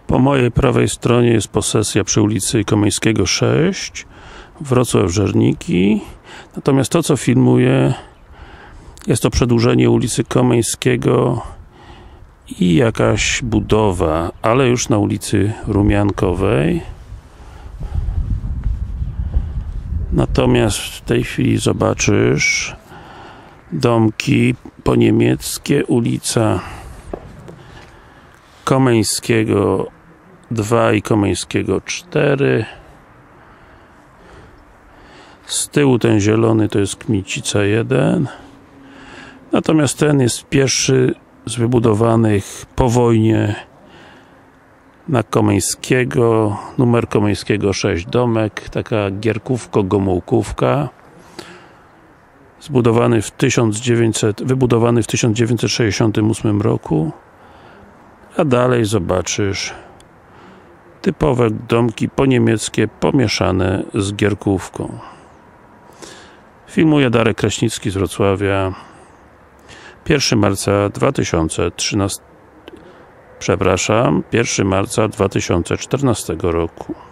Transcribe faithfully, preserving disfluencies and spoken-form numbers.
Po mojej prawej stronie jest posesja przy ulicy Komeńskiego sześć, Wrocław-Żerniki. Natomiast to, co filmuję, jest to przedłużenie ulicy Komeńskiego i jakaś budowa, ale już na ulicy Rumiankowej. Natomiast w tej chwili zobaczysz domki poniemieckie, ulica Komeńskiego dwa i Komeńskiego cztery. Z tyłu ten zielony to jest Kmicica jeden. Natomiast ten jest pierwszy z wybudowanych po wojnie na Komeńskiego, numer Komeńskiego sześć, domek, taka gierkówko-gomułkówka, zbudowany w tysiąc dziewięćset, wybudowany w tysiąc dziewięćset sześćdziesiątym ósmym roku. A dalej zobaczysz typowe domki poniemieckie pomieszane z gierkówką. Filmuje Darek Kraśnicki z Wrocławia. pierwszego marca dwa tysiące trzynastego, przepraszam, pierwszego marca dwa tysiące czternastego roku.